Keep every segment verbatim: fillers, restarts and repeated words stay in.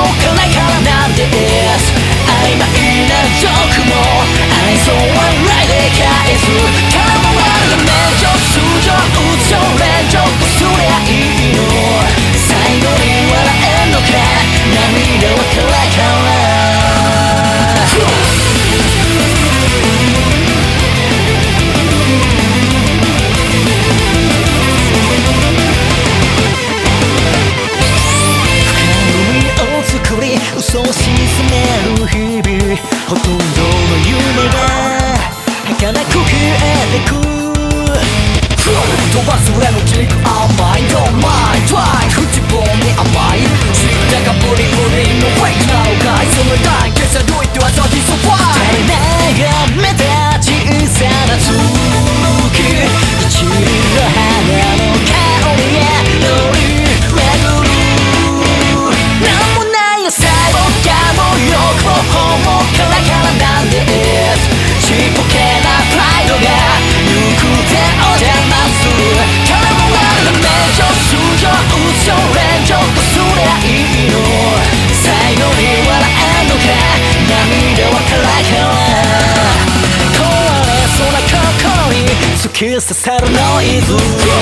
からからなんです曖昧なジョークも愛想笑いで返すからも悪い面上通常うつよ連情とすりゃいいの最後に笑えんのか涙はからから嘘を沈める日々ほとんどの夢が儚く消えてく飛ばすレモンチック甘い Don't mind try 口棒に甘い知ったかブリブリのフェイクなのかいそのライン消さどいてはそひそファイ垂れ眺めた小さな月一輪の花の香りへ乗り巡るなんもない朝欲ももからからなんですちっぽけなプライドが行く手を邪魔するからも悪い面上通常うつよ連情とすりゃいいの最後に笑えんのか涙はからから壊れそうな心に突き刺さるノイズ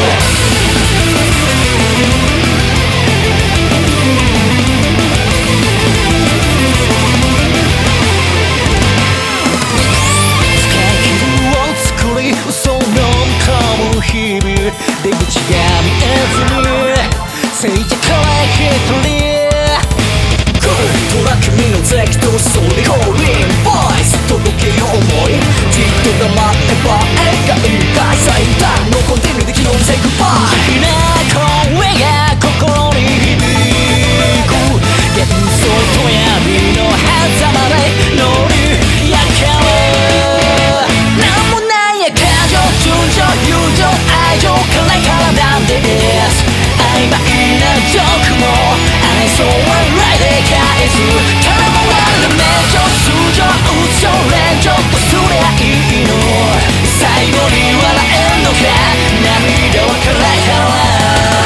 日々出口が見えずに静寂から一人トラック身の敵とソリホーリンボイス届けよう思いじっと黙ってば映画引退最短のコンティニューで昨日に say goodbye 好きな声が心に響く幻想と闇の狭間で乗り焼けるなんもない感情純情友情愛情からからなんです曖昧なジョークも愛想笑いで返すからも悪い面上通常うつよ連情とすりゃいいの最後に笑えんのか涙はからから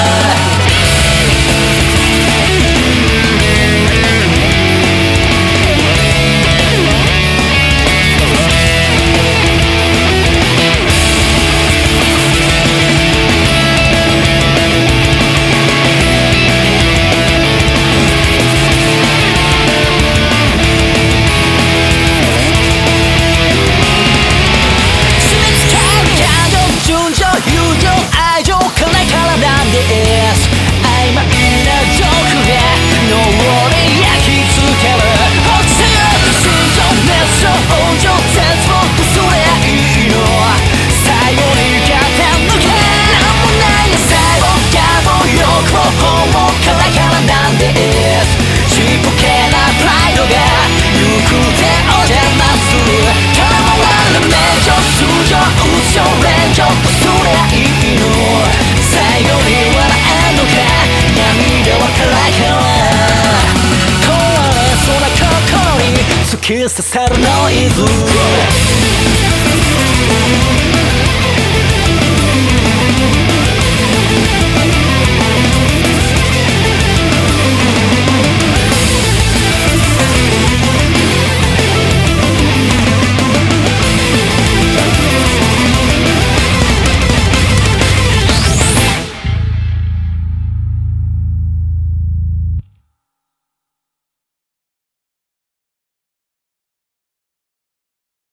曖昧なジョークが脳に焼き付ける落ちてゆく心情熱情温情絶望とすりゃいいの最後に勝てんのかなんもない最後我慢欲も本もからからなんですちっぽけなプライドが行く手を邪魔するからも悪い面上通常うつよ連情とすりゃいいの最後に笑えんのか涙はからから壊れそうな心に突き刺さるノイズ